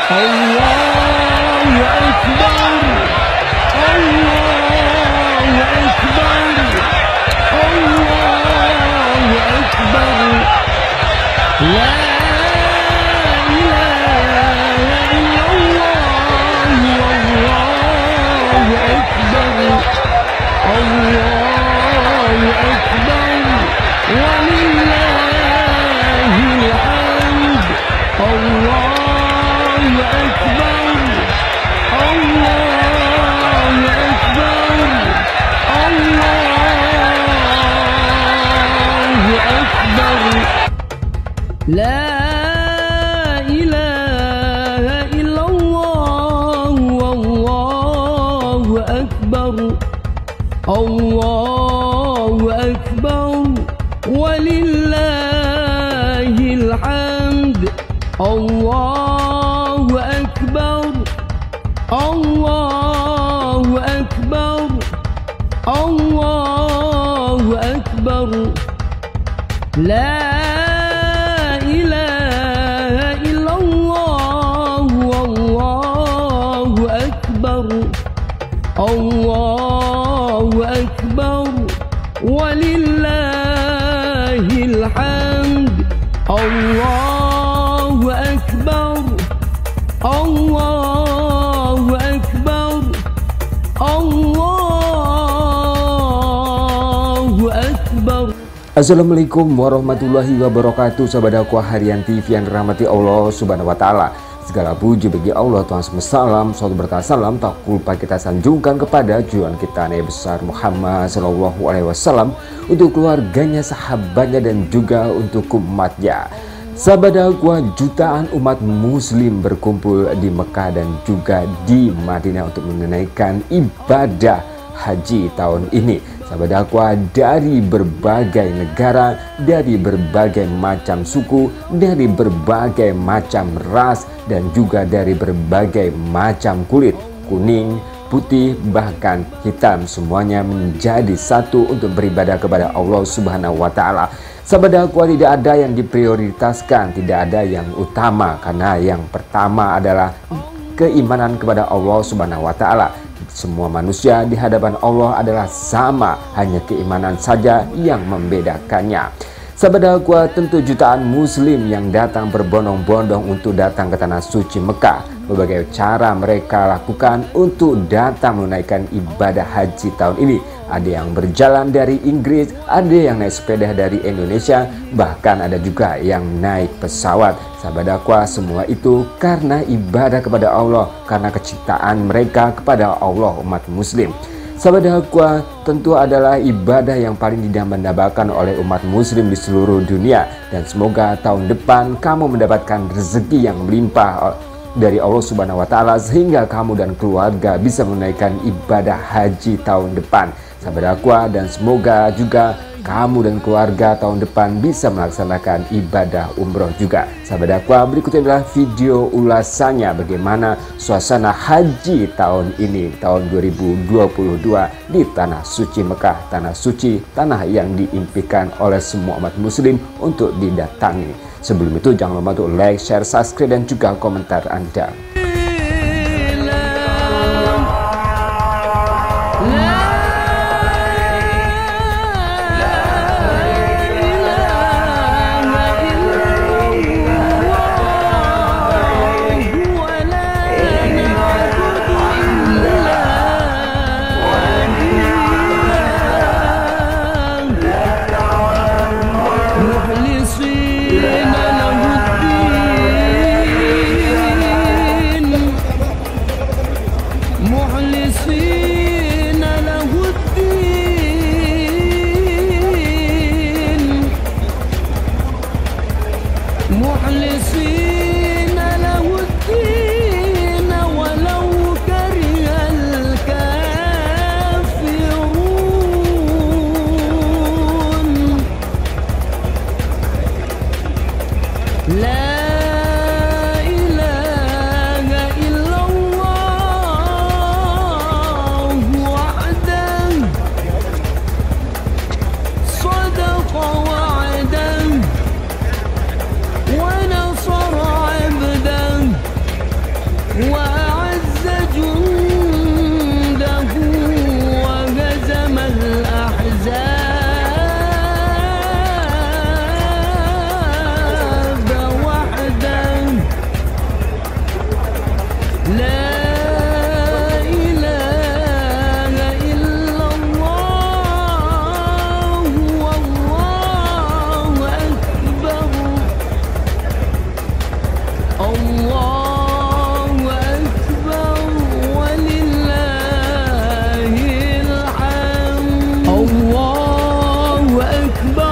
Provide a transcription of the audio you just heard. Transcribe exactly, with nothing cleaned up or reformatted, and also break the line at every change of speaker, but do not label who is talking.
Allahu Akbar, Allahu Akbar, Allahu Akbar. La ilaha illallah, Allahu Akbar, Allahu Akbar, walillahil hamd. Allahu Akbar, Allahu Akbar, Allahu Akbar. La ilaha illallah, Allahu Akbar, Allahu Akbar, walillahil hamd. Allahu Akbar, Allahu Akbar, Allahu Akbar. La ilaha illallah, Allahu Akbar, Allahu Akbar, walillahil hamd. Allahu Akbar, Allahu Akbar, Allahu Akbar.
Assalamualaikum warahmatullahi wabarakatuh. Sahabat dakwah harian T V yang dirahmati Allah Subhanahu wa taala. Segala puji bagi Allah Tuhan semesta alam. Suatu berkah salam tak lupa kita sanjungkan kepada junjungan kita Nabi besar Muhammad Shallallahu Alaihi Wasallam, untuk keluarganya, sahabatnya, dan juga untuk umatnya. Sahabat dakwah, jutaan umat muslim berkumpul di Mekah dan juga di Madinah untuk menunaikan ibadah haji tahun ini. Sahabat dakwah, dari berbagai negara, dari berbagai macam suku, dari berbagai macam ras, dan juga dari berbagai macam kulit, kuning, putih, bahkan hitam, semuanya menjadi satu untuk beribadah kepada Allah Subhanahu wa taala. Sahabat dakwah, tidak ada yang diprioritaskan, tidak ada yang utama, karena yang pertama adalah keimanan kepada Allah Subhanahu wa taala. Semua manusia di hadapan Allah adalah sama, hanya keimanan saja yang membedakannya. Sahabat dakwah, tentu jutaan muslim yang datang berbondong-bondong untuk datang ke tanah suci Mekah. Berbagai cara mereka lakukan untuk datang menunaikan ibadah haji tahun ini. Ada yang berjalan dari Inggris, ada yang naik sepeda dari Indonesia, bahkan ada juga yang naik pesawat. Sahabat dakwah, semua itu karena ibadah kepada Allah, karena kecintaan mereka kepada Allah umat muslim. Sahabat dakwah, tentu adalah ibadah yang paling didambakan oleh umat muslim di seluruh dunia. Dan semoga tahun depan kamu mendapatkan rezeki yang melimpah dari Allah Subhanahu wa taala, sehingga kamu dan keluarga bisa menunaikan ibadah haji tahun depan. Sahabat dakwah, dan semoga juga kamu dan keluarga tahun depan bisa melaksanakan ibadah umroh juga. Sahabat dakwah, berikutnya adalah video ulasannya bagaimana suasana haji tahun ini, tahun dua ribu dua puluh dua di tanah suci Mekah, tanah suci, tanah yang diimpikan oleh semua umat muslim untuk didatangi. Sebelum itu jangan lupa untuk like, share, subscribe, dan juga komentar Anda.
مخلصين له الدين أكبر